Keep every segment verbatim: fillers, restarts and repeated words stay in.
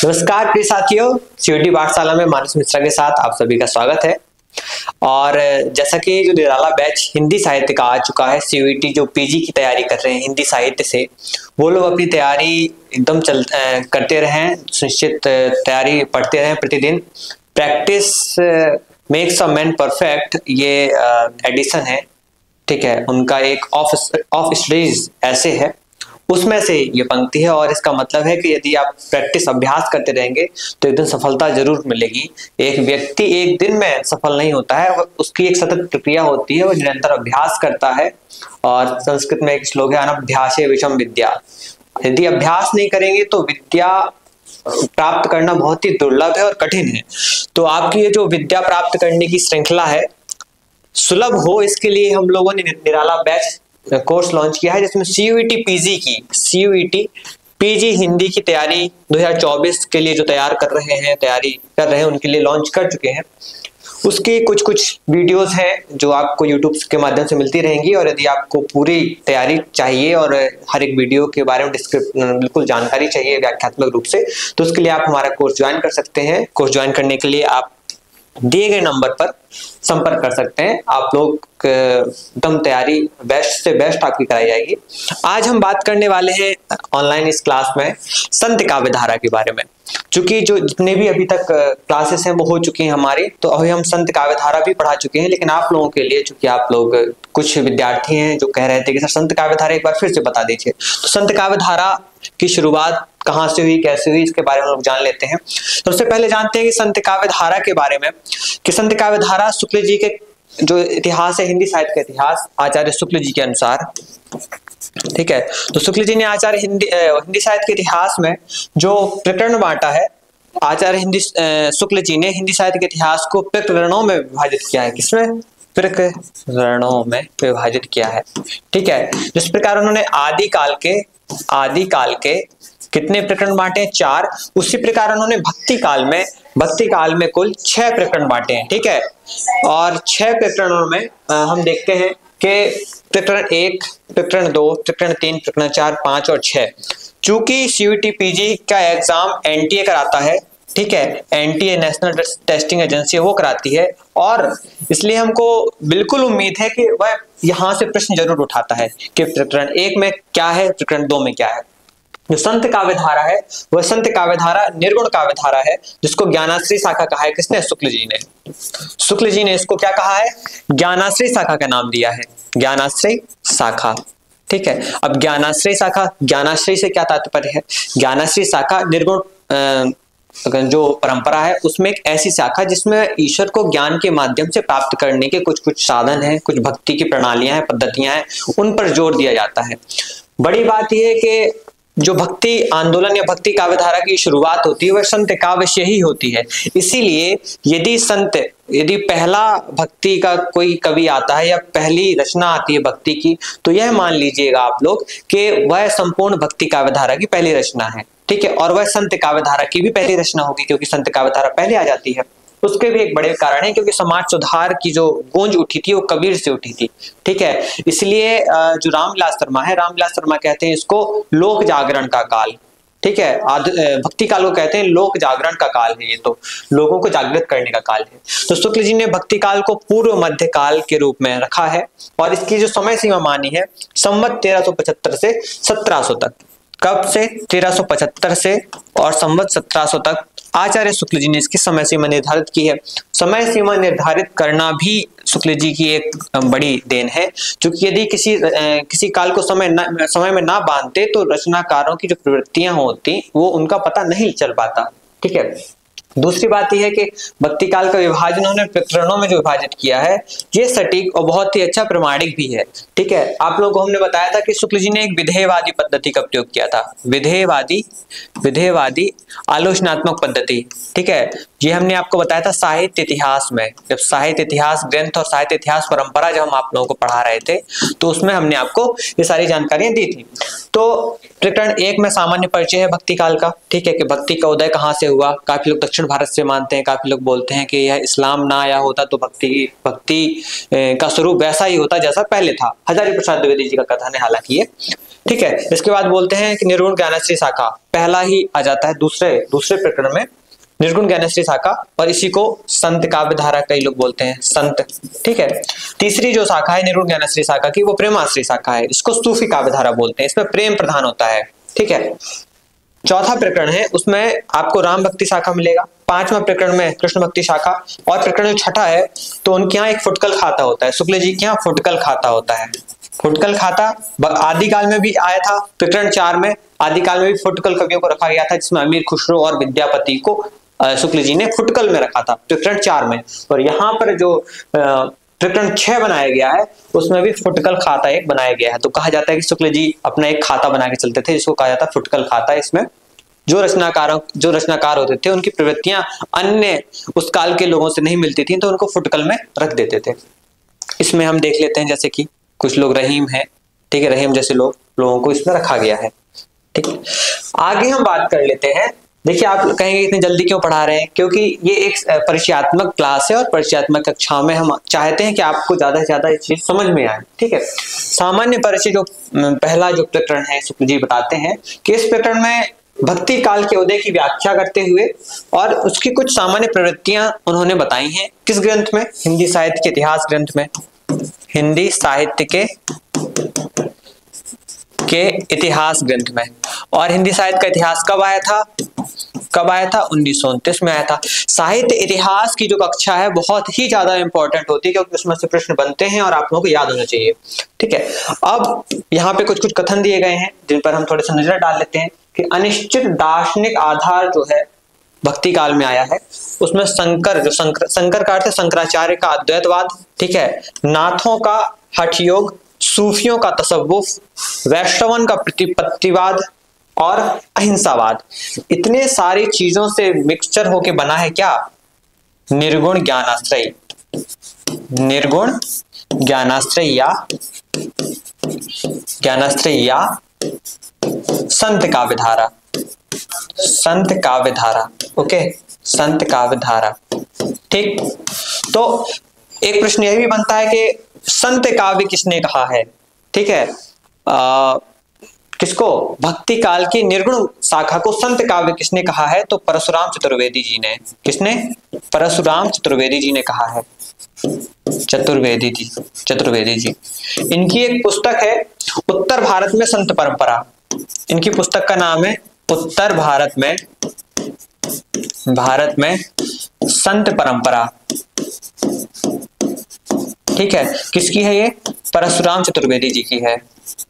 नमस्कार प्रिय साथियों, सीयूईटी पाठशाला में मानस मिश्रा के साथ आप सभी का स्वागत है। और जैसा कि जो निराला बैच हिंदी साहित्य का आ चुका है, सीयूईटी जो पीजी की तैयारी कर रहे हैं हिंदी साहित्य से, वो लोग अपनी तैयारी एकदम चल करते रहें, सुनिश्चित तैयारी पढ़ते रहें प्रतिदिन। Practice makes a man perfect, ये एडिशन है, ठीक है, उनका एक ऑफ ऑफ स्टडीज ऐसे है, उसमें से ये पंक्ति है। और इसका मतलब है कि यदि आप प्रैक्टिस अभ्यास करते रहेंगे तो एक दिन सफलता जरूर मिलेगी। एक व्यक्ति एक दिन में सफल नहीं होता है, उसकी एक सतत प्रक्रिया होती है, वो निरंतर अभ्यास करता है। और संस्कृत में एक श्लोक है, अनभ्यासे विषम विद्या। यदि अभ्यास नहीं करेंगे तो विद्या प्राप्त करना बहुत ही दुर्लभ है और कठिन है। तो आपकी ये जो विद्या प्राप्त करने की श्रृंखला है सुलभ हो, इसके लिए हम लोगों ने निराला बैच कोर्स लॉन्च किया है, जिसमें सीयूईटी पीजी की सीयूईटी पीजी हिंदी की तैयारी दो हज़ार चौबीस के लिए जो तैयार कर रहे हैं तैयारी कर रहे हैं उनके लिए लॉन्च कर चुके हैं। उसकी कुछ कुछ वीडियोस हैं जो आपको यूट्यूब के माध्यम से मिलती रहेंगी। और यदि आपको पूरी तैयारी चाहिए और हर एक वीडियो के बारे में डिस्क्रिप्शन बिल्कुल जानकारी चाहिए व्याख्यात्मक रूप से, तो उसके लिए आप हमारा कोर्स ज्वाइन कर सकते हैं। कोर्स ज्वाइन करने के लिए आप दिए गए नंबर पर संपर्क कर सकते हैं। आप लोग एकदम तैयारी बेस्ट से बेस्ट आपकी कराई जाएगी। आज हम बात करने वाले हैं ऑनलाइन इस क्लास में संत काव्यधारा के बारे में। चूंकि जो जितने भी अभी तक क्लासेस हैं वो हो चुकी हैं हमारी, तो अभी हम संत काव्यधारा भी पढ़ा चुके हैं। लेकिन आप लोगों के लिए, चूंकि आप लोग कुछ विद्यार्थी हैं जो कह रहे थे कि सर संत काव्यधारा एक बार फिर से बता दीजिए, तो संत काव्यधारा की शुरुआत कहाँ से हुई, कैसे हुई, इसके बारे में हम लोग जान लेते हैं। सबसे पहले जानते हैं कि संत काव्यधारा के बारे में, कि संत काव्यधारा शुक्ल जी के जो इतिहास है, हिंदी साहित्य का इतिहास, आचार्य शुक्ल जी के अनुसार, ठीक है, तो शुक्ल जी ने आचार्य हिंदी हिंदी साहित्य के इतिहास में जो प्रकरण बांटा है, आचार्य हिंदी शुक्ल जी ने हिंदी साहित्य के इतिहास को प्रकरणों में विभाजित किया है। किसमें? प्रकरणों में विभाजित किया है, ठीक है। जिस प्रकार उन्होंने आदि काल के आदि काल के कितने प्रकरण बांटे? चार। उसी प्रकार उन्होंने भक्ति काल में भक्ति काल में कुल छह प्रकरण बांटे हैं, ठीक है। और छह प्रकरणों में हम देखते हैं कि प्रकरण एक, प्रकरण दो, प्रकरण तीन, प्रकरण चार, पांच और छह। चूंकि सीयूईटी पीजी का एग्जाम एनटीए कराता है, ठीक है, एनटीए नेशनल टेस्टिंग एजेंसी वो कराती है, और इसलिए हमको बिल्कुल उम्मीद है कि वह यहाँ से प्रश्न जरूर उठाता है कि प्रकरण एक में क्या है, प्रकरण दो में क्या है। जो संत काव्यधारा है वह संत काव्यधारा निर्गुण काव्यधारा है, जिसको ज्ञानाश्रय शाखा कहा है। किसने? शुक्ल जी ने। शुक्ल जी ने इसको क्या कहा है? ज्ञानाश्रय शाखा का नाम दिया है, ज्ञानाश्रय शाखा, ठीक है। अब ज्ञानाश्रय शाखा, ज्ञानाश्रय से क्या तात्पर्य है? ज्ञानाश्रय शाखा निर्गुण जो परंपरा है उसमें एक ऐसी शाखा जिसमें ईश्वर को ज्ञान के माध्यम से प्राप्त करने के कुछ कुछ साधन हैं, कुछ भक्ति की प्रणालियां हैं, पद्धतियां हैं, उन पर जोर दिया जाता है। बड़ी बात यह है कि जो भक्ति आंदोलन या भक्ति काव्यधारा की शुरुआत होती है वह संत काव्य से ही होती है। इसीलिए यदि संत यदि पहला भक्ति का कोई कवि आता है या पहली रचना आती है भक्ति की, तो यह मान लीजिएगा आप लोग कि वह संपूर्ण भक्ति काव्यधारा की पहली रचना है, ठीक है। और वह संत काव्यधारा की भी पहली रचना होगी, क्योंकि संत काव्यधारा पहले आ जाती है। उसके भी एक बड़े कारण है, क्योंकि समाज सुधार की जो गूंज उठी थी वो कबीर से उठी थी, ठीक है। इसलिए जो रामविलास शर्मा है, रामविलास शर्मा कहते हैं इसको लोक जागरण का काल, ठीक है। भक्ति काल को कहते हैं लोक जागरण का काल है, ये तो लोगों को जागृत करने का काल है। तो शुक्ल जी ने भक्ति काल को पूर्व मध्य काल के रूप में रखा है, और इसकी जो समय सीमा मानी है संवत तेरह सौ पचहत्तर से सत्रह सौ तक। कब से? तेरह सौ पचहत्तर से और संवत सत्रह सौ तक आचार्य शुक्ल जी ने इसकी समय सीमा निर्धारित की है। समय सीमा निर्धारित करना भी शुक्ल जी की एक बड़ी देन है, क्योंकि यदि किसी किसी काल को समय न, समय में ना बांधते तो रचनाकारों की जो प्रवृत्तियां होती वो उनका पता नहीं चल पाता, ठीक है। दूसरी बात यह है कि भक्ति काल का विभाजन उन्होंने प्रकरणों में जो विभाजित किया है ये सटीक और बहुत ही अच्छा प्रमाणिक भी है, ठीक है। आप लोगों को हमने बताया था कि शुक्ल जी ने एक विधेयवादी पद्धति का प्रयोग किया था, विधेयवादी विधेयवादी आलोचनात्मक पद्धति, ठीक है। ये हमने आपको बताया था साहित्य इतिहास में, जब साहित्य इतिहास ग्रंथ और साहित्य इतिहास परंपरा जब हम आप लोगों को पढ़ा रहे थे तो उसमें हमने आपको ये सारी जानकारियां दी थी। तो प्रकरण एक में सामान्य परिचय है भक्ति काल का, ठीक है, कि भक्ति का उदय कहाँ से हुआ। काफी लोग दक्षिण भारत से मानते हैं, काफी लोग बोलते हैं कि यह इस्लाम ना आया होता तो भक्ति भक्ति का स्वरूप वैसा ही होता जैसा पहले था। हजारी प्रसाद द्विवेदी जी का कथन है हालांकि ये। ठीक है। इसके बाद बोलते हैं कि निर्गुण ज्ञानाश्रय शाखा, पहला ही आ जाता है दूसरे दूसरे प्रकरण में निर्गुण ज्ञानाश्रय शाखा, और इसी को संत काव्य धारा कई लोग बोलते हैं संत। ठीक है। तीसरी जो शाखा है निर्गुण ज्ञानाश्रय शाखा की, वो प्रेमाश्रय शाखा है, इसको सूफी काव्य धारा बोलते हैं, इसमें प्रेम प्रधान होता है। ठीक है। चौथा प्रकरण है उसमें आपको राम भक्ति शाखा मिलेगा, पांचवा प्रकरण में कृष्ण भक्ति शाखा, और प्रकरण जो छठा है तो उनके यहाँ एक फुटकल खाता होता है, शुक्ल जी के यहाँ फुटकल खाता होता है। फुटकल खाता आदिकाल में भी आया था, प्रकरण चार में आदिकाल में भी फुटकल कवियों को रखा गया था, जिसमें अमीर खुसरो और विद्यापति को शुक्ल जी ने फुटकल में रखा था प्रकरण चार में। और यहाँ पर जो प्रकरण छह बनाया गया है उसमें भी फुटकल खाता एक बनाया गया है। तो कहा जाता है कि शुक्ल जी अपना एक खाता बना के चलते थे, जिसको कहा जाता है फुटकल खाता। इसमें जो रचनाकारों जो रचनाकार होते थे उनकी प्रवृत्तियां अन्य उस काल के लोगों से नहीं मिलती थी, तो उनको फुटकल में रख देते थे। इसमें हम देख लेते हैं जैसे कि कुछ लोग रहीम है, ठीक है, रहीम जैसे लोग लोगों को इसमें रखा गया है। ठीक है। आगे हम बात कर लेते हैं। देखिए आप कहेंगे इतनी जल्दी क्यों पढ़ा रहे हैं, क्योंकि ये एक परिचयात्मक क्लास है और परिचयात्मक कक्षा में हम चाहते हैं कि आपको ज्यादा से ज्यादा ये चीज समझ में आए। ठीक है। सामान्य परिचय जो पहला जो प्रकरण है शुक्ल जी बताते हैं कि इस प्रकरण में भक्ति काल के उदय की व्याख्या करते हुए और उसकी कुछ सामान्य प्रवृत्तियां उन्होंने बताई हैं। किस ग्रंथ में? हिंदी साहित्य के इतिहास ग्रंथ में। हिंदी साहित्य के के इतिहास ग्रंथ में। और हिंदी साहित्य का इतिहास कब आया था? कब आया था? उन्नीस सौ उनतीस में आया था। साहित्य इतिहास की जो कक्षा है बहुत ही ज्यादा इंपॉर्टेंट होती है, क्योंकि उसमें से प्रश्न बनते हैं और आप लोगों को याद होना चाहिए। ठीक है। अब यहाँ पे कुछ कुछ कथन दिए गए हैं जिन पर हम थोड़े से नजर डाल लेते हैं कि अनिश्चित दार्शनिक आधार जो है भक्ति काल में आया है, उसमें शंकर जो शंकर शंकर का अर्थ है शंकराचार्य का अद्वैतवाद, ठीक है, नाथों का हठ योग, सूफियों का तसव्वुफ, वैष्णवन का प्रतिपत्तिवाद और अहिंसावाद, इतने सारी चीजों से मिक्सचर होके बना है क्या? निर्गुण ज्ञानाश्रय। निर्गुण ज्ञानाश्रय या ज्ञानाश्रय या संत काव्य धारा। संत काव्य धारा। ओके, संत काव्य धारा। ठीक। तो एक प्रश्न यह भी बनता है कि संत काव्य किसने कहा है? ठीक है। आ, किसको? भक्ति काल की निर्गुण शाखा को संत काव्य किसने कहा है? तो परशुराम चतुर्वेदी जी ने। किसने? परशुराम चतुर्वेदी जी ने कहा है। चतुर्वेदी जी चतुर्वेदी जी इनकी एक पुस्तक है उत्तर भारत में संत परंपरा। इनकी पुस्तक का नाम है उत्तर भारत में भारत में संत परंपरा। ठीक है। किसकी है ये? परशुराम चतुर्वेदी जी की है।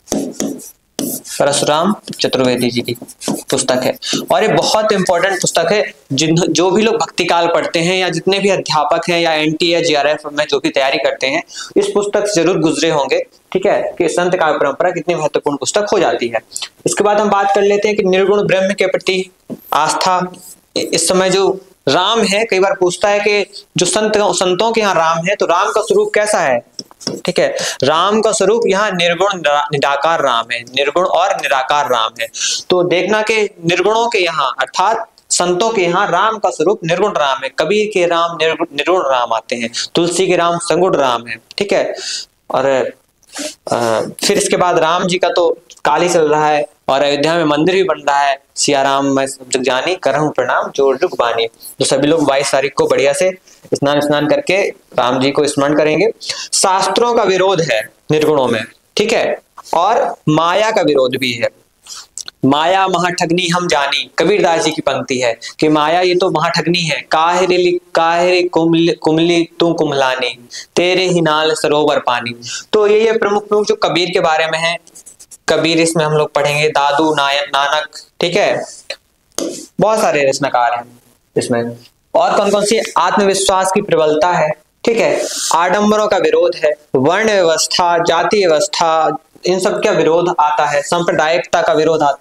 परशुराम चतुर्वेदी जी की पुस्तक है और ये बहुत इंपॉर्टेंट पुस्तक है। जिन जो भी लोग भक्ति काल पढ़ते हैं या जितने भी अध्यापक हैं या एनटी या जेआरएफ में जो भी तैयारी करते हैं, इस पुस्तक से जरूर गुजरे होंगे। ठीक है, कि संत काव्य परंपरा कितनी महत्वपूर्ण पुस्तक हो जाती है। इसके बाद हम बात कर लेते हैं कि निर्गुण ब्रह्म के प्रति आस्था। इस समय जो राम है, कई बार पूछता है कि जो संत संतों के यहाँ राम है, तो राम का स्वरूप कैसा है? ठीक है, राम का स्वरूप यहाँ निर्गुण निराकार राम है। निर्गुण और निराकार राम है। तो देखना कि निर्गुणों के यहाँ अर्थात संतों के यहाँ राम का स्वरूप निर्गुण राम है। कबीर के राम निर्गुण राम आते हैं, तुलसी के राम सगुण राम है। ठीक है। और आ, फिर इसके बाद राम जी का तो काल ही चल रहा है और अयोध्या में मंदिर भी बन रहा है। सिया राम मैं सब जग जानी, करहूं प्रणाम जोड़ रुख बानी। तो सभी लोग बाईस तारीख को बढ़िया से स्नान स्नान करके राम जी को स्मरण करेंगे। शास्त्रों का विरोध है निर्गुणों में। ठीक है। और माया का विरोध भी है। माया महाठगनी हम जानी, कबीरदास जी की पंक्ति है कि माया ये तो महाठगनी है। काहिरी काहिरी कुमली कुमली तू कुमलानी, तेरे ही नाल सरोवर पानी। तो ये ये प्रमुख प्रमुख जो कबीर के बारे में है। कबीर इसमें हम लोग पढ़ेंगे, दादू नायक नानक। ठीक है, बहुत सारे रचनाकार हैं इसमें। और कौन कौन सी? आत्मविश्वास की प्रबलता है। ठीक है, आडंबरों का विरोध है, वर्ण व्यवस्था, जाति व्यवस्था, इन सब का विरोध आता है, सांप्रदायिकता का विरोध आता है।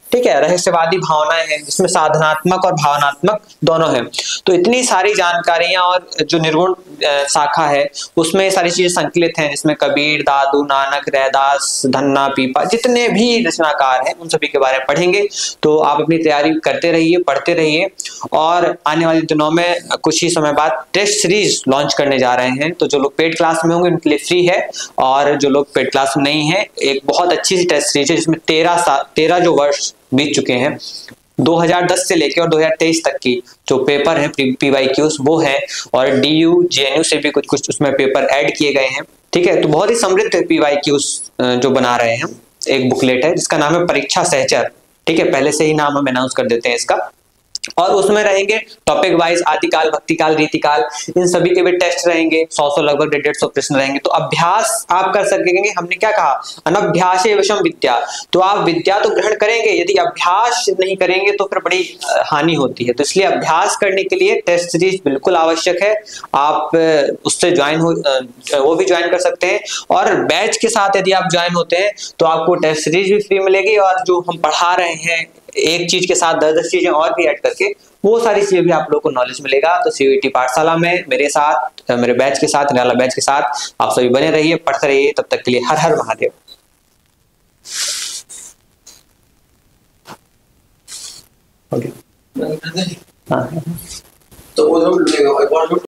ठीक है, रहस्यवादी भावनाएं हैं जिसमें साधनात्मक और भावनात्मक दोनों हैं। तो इतनी सारी जानकारियां और जो निर्गुण शाखा है उसमें सारी चीजें संकलित हैं, जिसमें कबीर, दादू, नानक, रैदास, धन्ना, पीपा, जितने भी रचनाकार हैं उन सभी के बारे में पढ़ेंगे। तो आप अपनी तैयारी करते रहिए, पढ़ते रहिए, और आने वाले दिनों में कुछ ही समय बाद टेस्ट सीरीज लॉन्च करने जा रहे हैं। तो जो लोग पेड क्लास में होंगे उनके लिए फ्री है, और जो लोग पेड क्लास में नहीं है, एक बहुत अच्छी सी टेस्ट सीरीज है जिसमें तेरह तेरह जो वर्ष बीत चुके हैं, दो हज़ार दस से लेकर और दो हज़ार तेईस तक की जो पेपर है पीवाईक्यूज वो है, और डीयू जेएनयू से भी कुछ कुछ उसमें पेपर ऐड किए गए हैं। ठीक है, तो बहुत ही समृद्ध पीवाईक्यूज जो बना रहे हैं। एक बुकलेट है जिसका नाम है परीक्षा सहचर। ठीक है, पहले से ही नाम हम अनाउंस कर देते हैं इसका। और उसमें रहेंगे टॉपिक वाइज आदिकाल, भक्तिकाल, रीतिकाल, इन सभी के भी टेस्ट रहेंगे। सौ सौ लगभग डेढ़ सौ प्रश्न रहेंगे। तो अभ्यास आप कर सकेंगे। हमने क्या कहा, अनभ्यासे विषम विद्या। तो आप विद्या तो ग्रहण करेंगे, यदि अभ्यास नहीं करेंगे तो फिर बड़ी हानि होती है। तो इसलिए अभ्यास करने के लिए टेस्ट सीरीज बिल्कुल आवश्यक है। आप उससे ज्वाइन हो, वो भी ज्वाइन कर सकते हैं। और बैच के साथ यदि आप ज्वाइन होते हैं तो आपको टेस्ट सीरीज भी फ्री मिलेगी, और जो हम पढ़ा रहे हैं एक चीज के साथ दस दस चीजें और भी ऐड करके, वो सारी चीजें भी आप लोगों को नॉलेज मिलेगा। तो सीयूईटी पाठशाला में मेरे साथ, मेरे बैच के साथ, निराला बैच के साथ आप सभी बने रहिए, पढ़ते रहिए। तब तक के लिए हर हर महादेव। ओके, हाँ, तो वो लोग